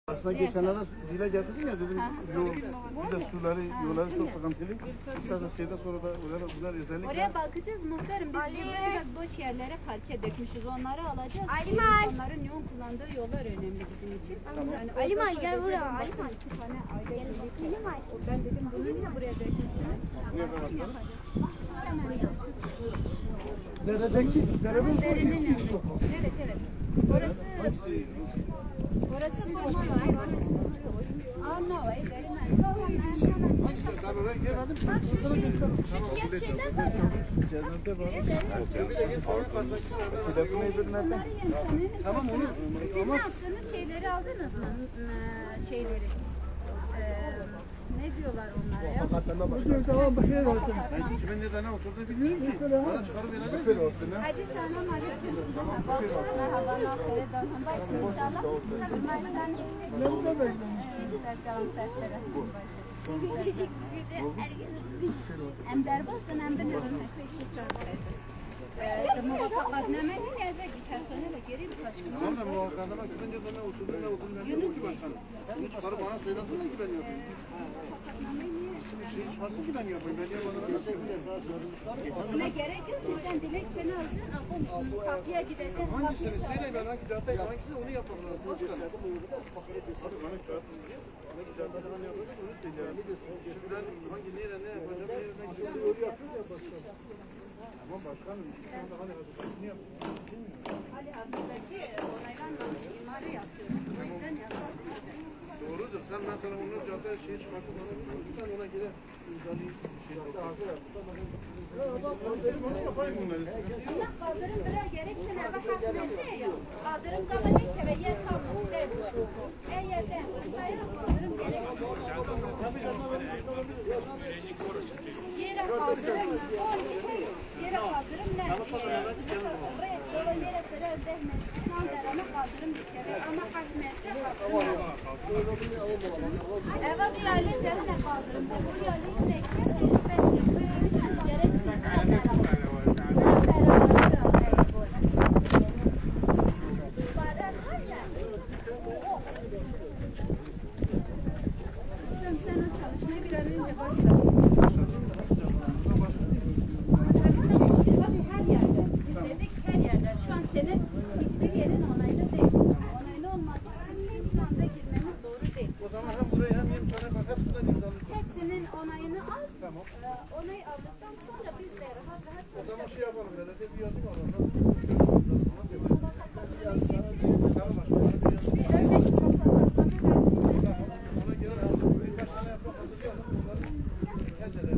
Aslında geçenlerde dile getirdim ya dedim bize suları, yolları çok sıkıntılı. İstersen şeyden sonra da bunlar özellikle... Oraya bakacağız muhtarım. Biz biraz boş yerlere parke dökmüşüz. Onları alacağız. İnsanların yoğun kullandığı yollar önemli bizim için. Yani Ali Mal gel buraya. Ali Mal. iki tane aile ben dedim bunu niye buraya dökmüşsünüz? Derenin ilk sokağı. Evet evet. Orası boş bir şey var. Bak şu şeyler var ya. Tamam onu. Siz ne yaptınız? Şeyleri aldınız mı? Şeyleri. Ne diyorlar onlara ya? Kimin ne oturduğunu bilmiyorum ki. Bana çıkarıp verelim. Hadi selam aleyküm. Merhaba. Başka inşallah. Tırmançan. Sercanım sersere. Hem derbosun hem de nörüm. Muvaffakat nemenin yazık personele geri bir başkanım. Ama muvaffakatına gidince de ne oturduğunu bilmiyorum ki başkanım. Bunu çıkarıp bana söylesene ki ben yapayım. Şeyi çıkarsın ki ben yapayım. Ben yapmadan nasıl yapayım? Buna gerek yok ki sen dilekçeni alacaksın. Kapıya gideceksin. Hangisini söyleyin ben hangi cadde hangisini onu yapmam lazım. Tabii bana kağıt yazıyor. Hangi caddede ben yapacağım onu söyleyeceğim. Ben hangi nereye ne yapacağım nereden gideceğim. Ama başkanım şu anda hani ne yapacağım bilmiyorum. Ali Hazret'teki onaylanmamış imarı yapıyoruz. O yüzden yasak. Doğrudur. Sen mesela onun cadde şeyi çıkartıp bana ben ona göre imzalı şey yapayım. Onu yapayım bunları. Ama kaldırım bire gerekçe ne vakit ne yok. Kaldırım kabul ve yer kalmadı. Eğer de sayıra kaldırım gerekçe. Yere kaldırım mı? Yere kaldırım ne? Oraya çoğu yere sıra ödehmedi. Son dereme kaldırım bir kere ama hakmette kalsın. Evet diyali üzerine kaldırım. Bu diyali üzerine 5 gün. Sen o çalışmaya bir an önce başla. Tabii her yerde. Biz dedik her yerde. Şu an senin hiçbir yerin onaylı değil. Onaylı olmadığı için şu anda girmemiz doğru değil. O zaman hem burayı hem imzana bak hepsinden imzalayacağım. Hepsinin onayını al. Tamam. Onayı aldıktan sonra biz de rahat rahat O zaman çalışalım. şey yapalım ben de bir yazım alalım. Bir örnek fotoğraflarını versinler. Ona göre hazır birkaç tane yaprak hazırlayalım. Bunları kendileri.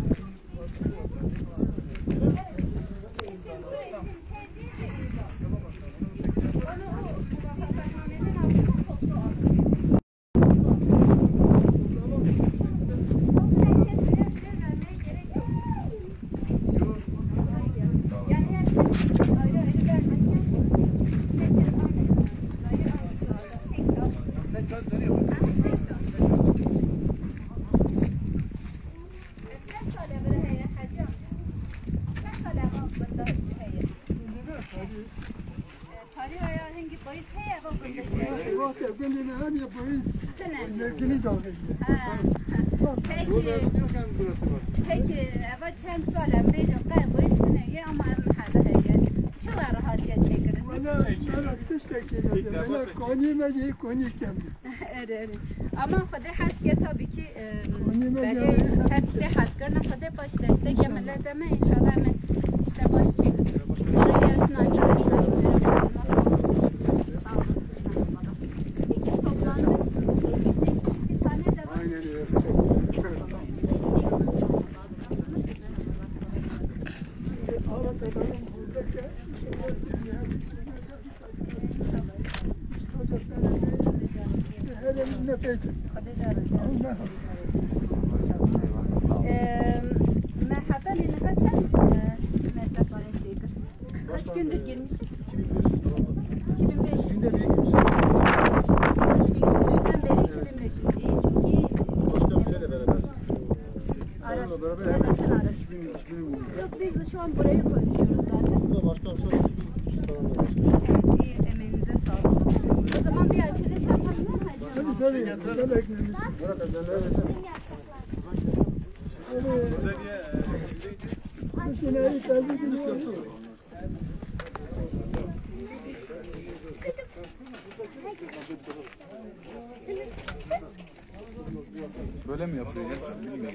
Peki, evet çend sale mecbur ben bu sene ama hada heye. Çok rahat geçerim. Bana destekledim. Bana koni meci koni kem. Evet. Ama Xuda haske tabii ki böyle her şey haskarına Xuda baş destek yemeler deme inşallah hemen işte baş çekin. Gelsin arkadaşlar. Toplanmış. Bir tane de var. Aynen öyle. Merhaba, ne kadar metrekare şeydir? Kaç gündür girmişiz? 2500. Günde bir girmişiz. Günden beri 2500. İyi, çok iyi. Başka bir şeyle beraber. Araç. Beraber Arkadaşın arası. 3000 Yok biz şu an burayı konuşuyoruz zaten. Burada başka bir şey falan da başka. Evet, iyi emeğinize sağlık. O zaman bir açılış yapalım mı hacı? Tabii, buradan eklemişsin. Bu seneyi tercih ediyorum. Böyle mi yapıyor ya sen bilmiyorum.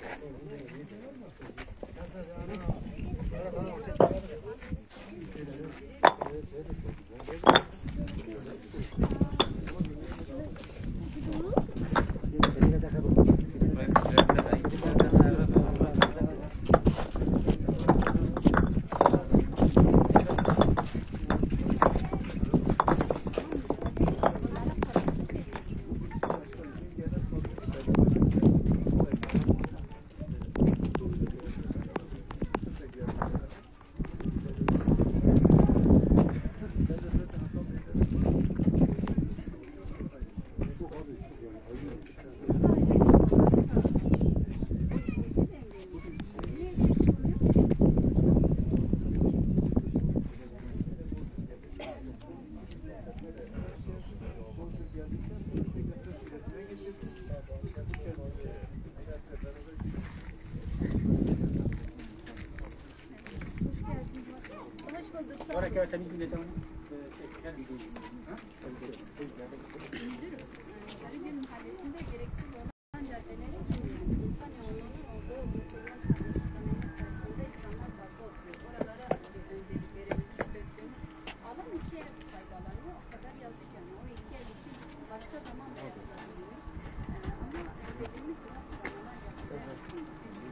Sarıgül Mahallesi'nde gereksiz olan caddeleri kendileri insan yoğunluğunun olduğu meselenin tanıştığının karşısında insanlar fazla oturuyor. Oralara öncelik verelim. Şu döktüğümüz alan 2 ev faydalanıyor. O kadar yazık yani. O 2 ev için başka zaman da yapılabilir. Ama önceliğimiz buna kullanılan yapılabilir.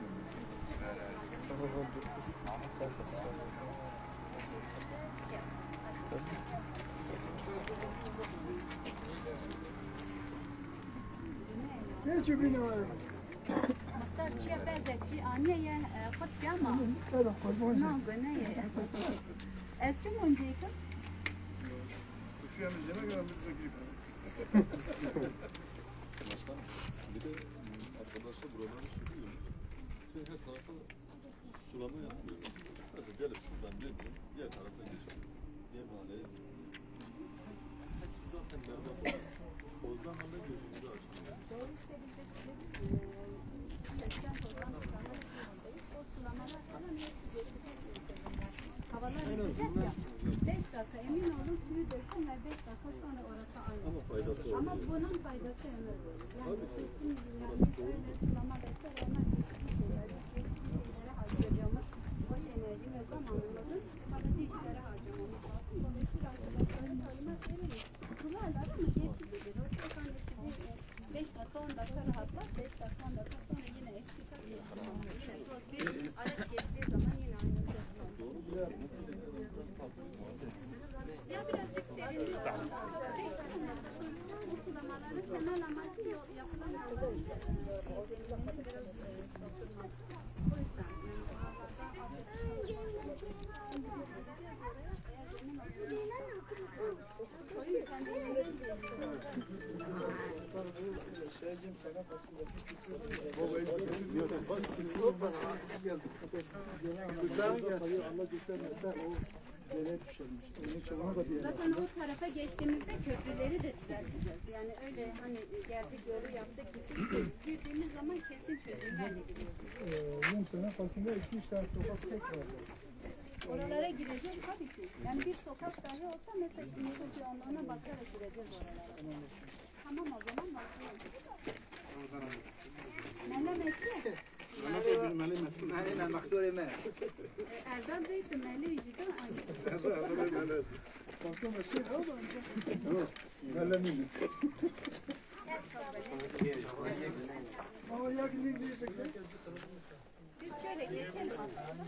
Ne çöpüne var? Muhtar çiğ bezekçi aniye kut yama. Hadi kurban sen. Ne göneye. Ez çi monjeka? Uçuyan izleme gören bir bize girip. Başkanım bir de arkadaşlar buraları sürüyor. Şey her tarafa sulama yapmıyor. Mesela gelip şuradan ne bileyim diğer tarafa geçiyor. Diğer mahalleye. Hepsi zaten berbat olmuş. Bozdan anda gözümüzü açmıyor. Doğru işte biz de tozdan o sulamalar falan hepsi geçti. Havalar sıcak ya. 5 dakika emin olun suyu döksünler 5 dakika sonra orası aynı. Ama faydası oluyor. Ama bunun faydası ömür boyu. Yani şimdi yani şöyle sulama vesaire onlar geçici şeyler. Geçici şeylere harcayacağımız boş enerji ve zamanımızı kalıcı işlere harcamamız lazım. Dolayısıyla arkadaşlara talimat veririz. Sularlar ama geçicidir. O çok annesi 5 dakika 10 dakika rahatlar. 5 dakika 10 dakika sonra yine eski tabii. Yine toz bir araç geçtiği zaman yine aynı ses oluyor. Ya birazcık serinliyor. Bu sulamaların temel amacı yapılan yolların zemininin biraz oturması. O yüzden yani ağlarda artık şimdi biz gideceğiz oraya. Eğer zemin oturursa o yüzden Şeyciğim sana aslında Allah göstermese o yere düşermiş. Onun için ona da bir zaten o tarafa geçtiğimizde köprüleri de düzelteceğiz. Yani öyle hani geldik yolu yaptık gittik. Girdiğimiz zaman kesin çözümlerle gidiyoruz. Yum sene karşısında 2-3 tane sokak tek var. Oralara gireceğiz tabii ki. Yani bir sokak dahi olsa mesela nüfus yoğunluğuna bakarak gireceğiz oralara. Tamam o zaman başlayalım. Mele mekli. Erdal Bey de mele yüzüden aynı. Baktım şey ama. Mellemiydi. Ama yakın bir Biz şöyle geçelim aslında.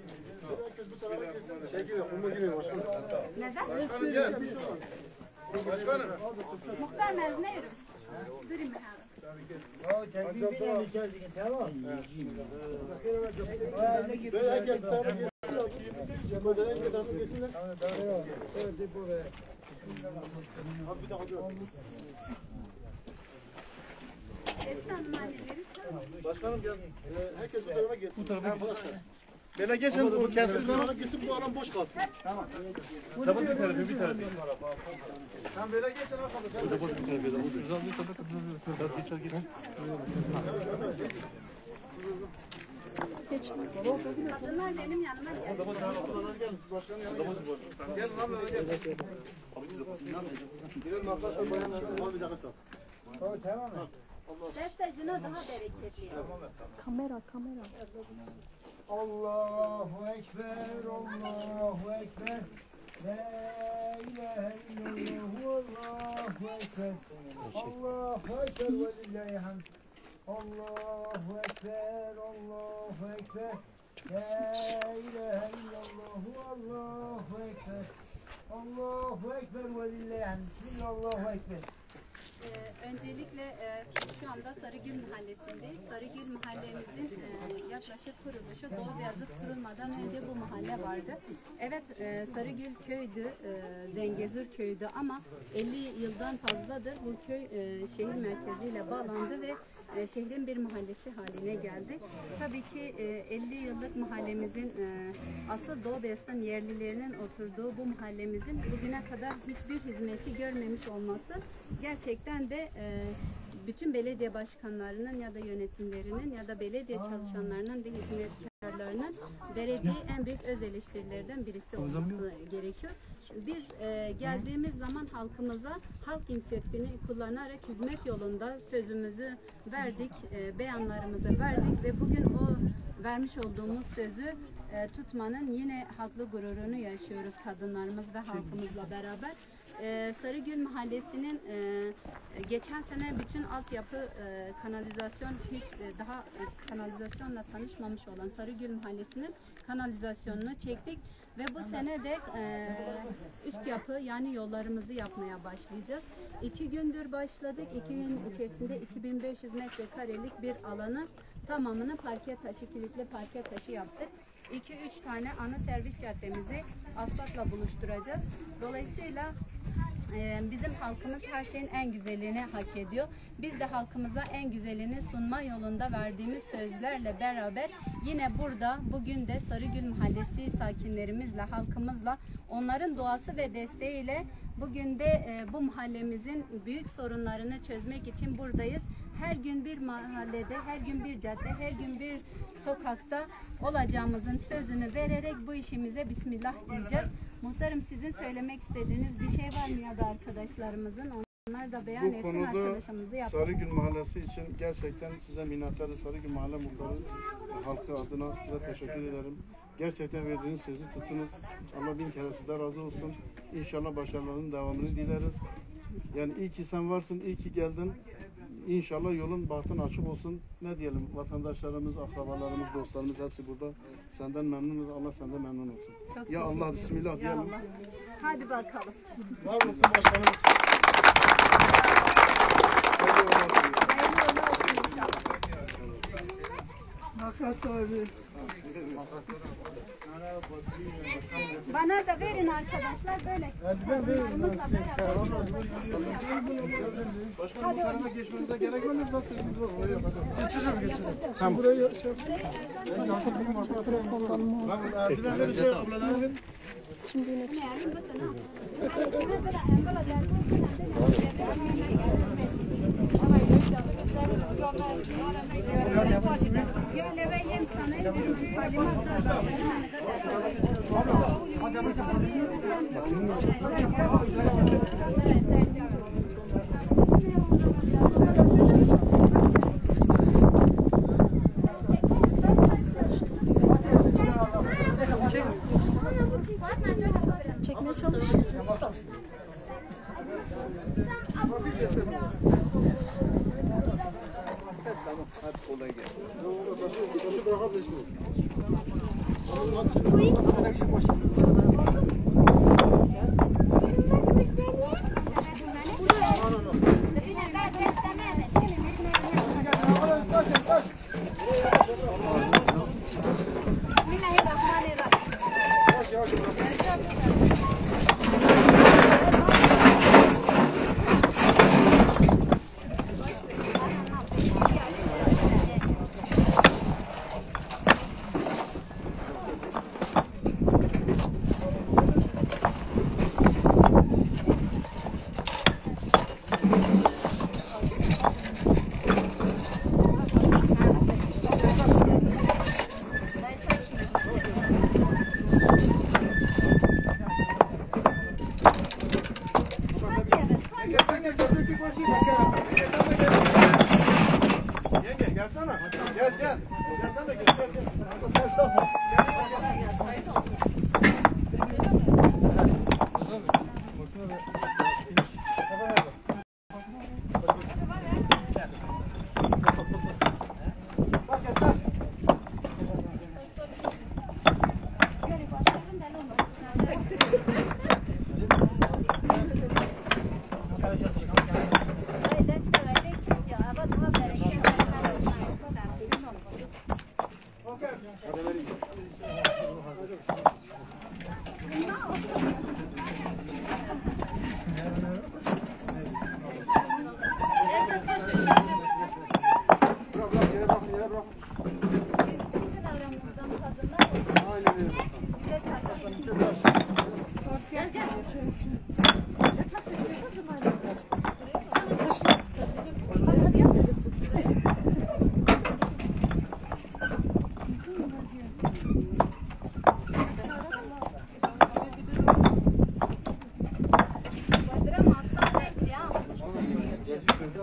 Neden? Başkanım gel. Başkanım. Muhtar mezne yürü. Durun bir hava. Esra Hanım anneleri çağırın. Başkanım gel. Herkes bu tarafa gelsin. Bu tarafa Böyle geçin o kestim zaman. Gitsin bu alan boş kalsın. Tamam. Tabak bir tarafa, bir tarafa. Sen böyle geçin arkadaşlar. Tabak bir tarafa. O düzenli tabak bir tarafa. Kadınlar benim yanıma geldi. Gelin abla gel. Girelim arkadaşlar bayanlar. Abi bir dakika. Tamam mı? Destecine daha bereketli. Kamera. Allahu Ekber, Allahu Ekber. La ilahe illallah, Allahu Ekber. Allahu Ekber ve lillahi hamd. Allahu Ekber, Allahu Ekber. La ilahe illallah, Allahu Ekber. Allahu Ekber ve lillahi hamd. Bismillah, Allahu Ekber. Öncelikle şu anda Sarıgül Mahallesi'ndeyiz. Sarıgül Mahallemizin yaklaşık kuruluşu Doğu Beyazıt kurulmadan önce bu mahalle vardı. Evet, Sarıgül köydü, Zengezur köydü ama 50 yıldan fazladır bu köy şehir merkeziyle bağlandı ve şehrin bir mahallesi haline geldi. Tabii ki 50 yıllık mahallemizin asıl Doğu Beyazıt'ın yerlilerinin oturduğu bu mahallemizin bugüne kadar hiçbir hizmeti görmemiş olması gerçekten de bütün belediye başkanlarının ya da yönetimlerinin ya da belediye çalışanlarının ve hizmetkarlarının vereceği en büyük öz eleştirilerden birisi olması gerekiyor. Biz geldiğimiz zaman halkımıza halk inisiyatifini kullanarak hizmet yolunda sözümüzü verdik, beyanlarımızı verdik ve bugün o vermiş olduğumuz sözü tutmanın yine haklı gururunu yaşıyoruz kadınlarımız ve halkımızla beraber. Sarıgül Mahallesi'nin geçen sene bütün altyapı kanalizasyon daha kanalizasyonla tanışmamış olan Sarıgül Mahallesi'nin kanalizasyonunu çektik ve bu sene de üst yapı yani yollarımızı yapmaya başlayacağız. 2 gündür başladık. 2 gün içerisinde 2500 metrekarelik bir alanı tamamını parke taşı, kilitli parke taşı yaptık. 2-3 tane ana servis caddemizi asfaltla buluşturacağız. Dolayısıyla bizim halkımız her şeyin en güzelini hak ediyor. Biz de halkımıza en güzelini sunma yolunda verdiğimiz sözlerle beraber yine burada bugün de Sarıgül Mahallesi sakinlerimizle, halkımızla, onların duası ve desteğiyle bugün de bu mahallemizin büyük sorunlarını çözmek için buradayız. Her gün bir mahallede, her gün bir cadde, her gün bir sokakta olacağımızın sözünü vererek bu işimize bismillah diyeceğiz. Muhtarım, sizin söylemek istediğiniz bir şey var mı ya da arkadaşlarımızın? Onlar da beyan Bu etsin, konuda açılışımızı yapalım. Sarıgül Mahallesi için gerçekten size minnettarız. Sarıgül Mahalle Muhtarı halkı adına size teşekkür ederim. Gerçekten verdiğiniz sözü tuttunuz. Allah bin kere sizden razı olsun. İnşallah başarılarının devamını dileriz. Yani iyi ki sen varsın, iyi ki geldin. İnşallah yolun bahtın açık olsun. Ne diyelim, vatandaşlarımız, akrabalarımız, dostlarımız hepsi burada. Senden memnunuz, Allah senden memnun olsun. Çok Ya Allah, bismillah Ya diyelim. Allah. Hadi bakalım. Var mısın başkanım? Hayırlı uğurlu olsun inşallah. Makas abi. Bana da verin arkadaşlar böyle. Kadınlarımızla beraber. Başkanım bu tarafa geçmemize gerek var mı? Geçeceğiz. Tamam. Burayı şey Erdivenleri şey ablalar. Yo le veiem sana Çekmeye çalış.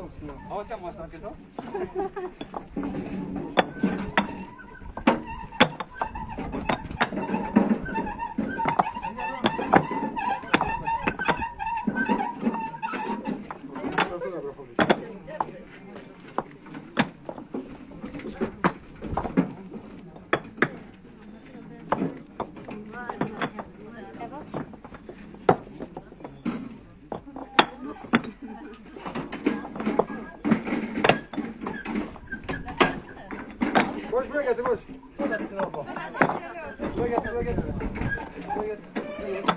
olsun ya. Hava tam masraf ediyor. Boş buraya getir boş. Buraya getir abla. Buraya getir buraya getir. Buraya getir.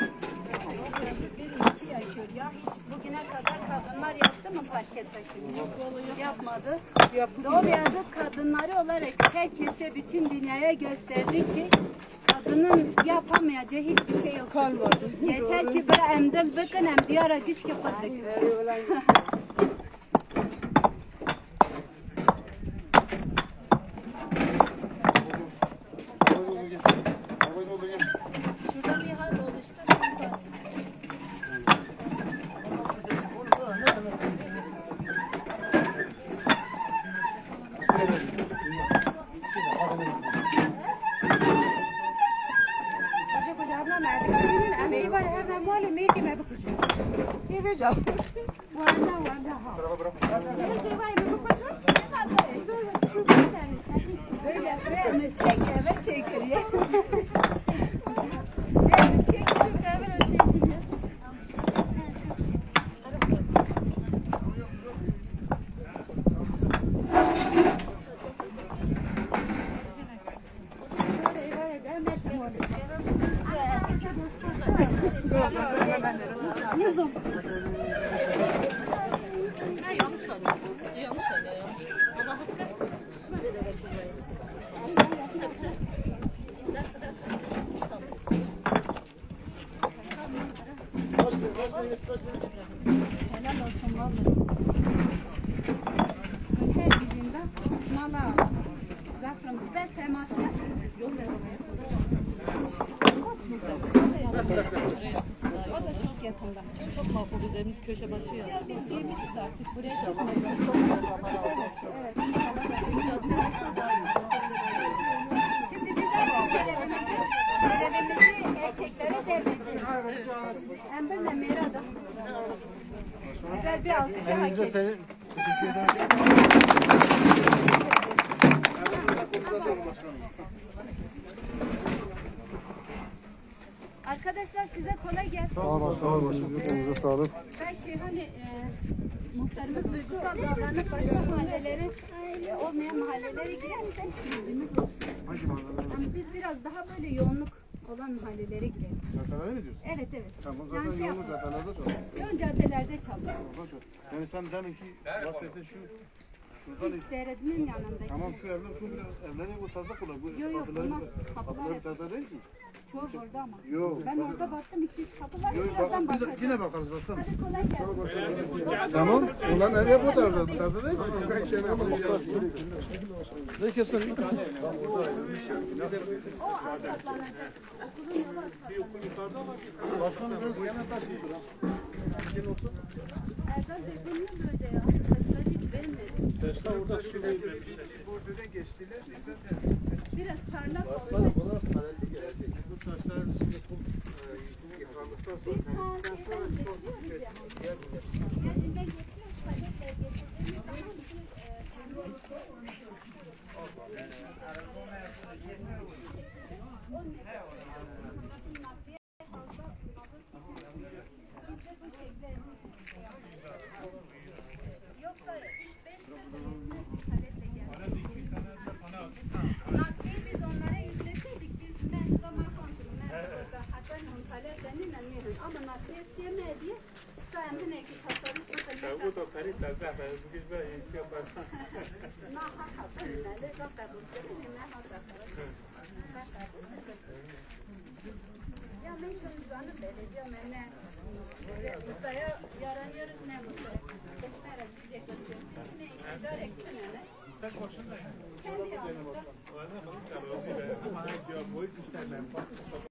Bir yaşıyor ya. Hiç bugüne kadar kadınlar yaptı mı parke taşını? Yapmadı. Doğru yazık kadınları olarak herkese, bütün dünyaya gösterdik ki kadının yapamayacağı hiçbir şey yok. Kalmadı. Yeter ki bir emdil bakın em diyara güç kapattık. Şurada bir hal oluştu. Böyle böyle çek evet çekiriyor. Evet çekiriyor evet çekiriyor. Helal olsun vallahi. Her gücünde mala zafrımız ve semasına o da çok yakında. Çok makul üzerimiz köşe başı ya. Ya biz girmişiz artık buraya çıkmayacağız. Evet. Şimdi biz görevimizi erkeklere devrettik. Emberle Mera'da. Güzel bir alkışa hak ettik. Teşekkür ederim. Arkadaşlar size kolay gelsin. Sağ olun başkanım. Elinize sağlık. Belki hani muhtarımız duygusal davranıp başka mahallelere olmayan mahallelere girerse bilgimiz olsun. Hangi mahalle? Ama biz biraz daha böyle yoğunluk olan mahallelere girelim. Caddelere mi diyorsun? Evet evet. Tamam Yani zaten şey yolun yapalım. caddelerde çok. Yoğun caddelerde çalışalım. Yani sen deminki bahsettiğin şuradan Devletimin yanındaki. tamam şu evler şu biraz evleri bu tarzda kolay. Bu Yok, yok, kapıları bunlar kapılar hep- tarzda değil ki. Çoğu orada ama. Yok. Ben orada baktım 2-3 kapı var. Yok Birazdan bak bakacağım. yine bakarız bakalım. Hadi kolay gelsin. Tamam. Ulan nereye bu tarzda? Bu tarzda değil mi? Ne kesin? O asfaltlanacak. Okulun yolu asfaltlanacak. Başkanım ben yana taşıyordum. Erdal Bey bu niye böyle ya? Taşları hiç vermedi. Taşlar orada su Bordo'dan geçtiler. Bizden de Biraz parlak olsa. bunlar paralel gelecek. Bu taşlar şimdi kum yıkandıktan sonra Biz temizlikten sonra çok getiriyoruz ya. geldiler. Geldiğinde getiriyoruz. Paletle getirdiğimiz zaman yoksa 3-5 tane paletle gelsin. Nakliyi biz onlara izleseydik biz mehzama kontrol mehzada hatta palet denilen mirin ama nakliye isteyemeye diye sayemde ne ki tasarruf mesela. Bu da tarih lazım. Bugün böyle yüksek yapar. ما حققنا لذلك بالكلمة ما حققنا ya ben şu zanı belediye mene Musa'ya yaranıyoruz ne Musa'ya Keşmer'e diyecek ne iktidar eksene ne kendi yanımızda Ama diyor boyut işlerden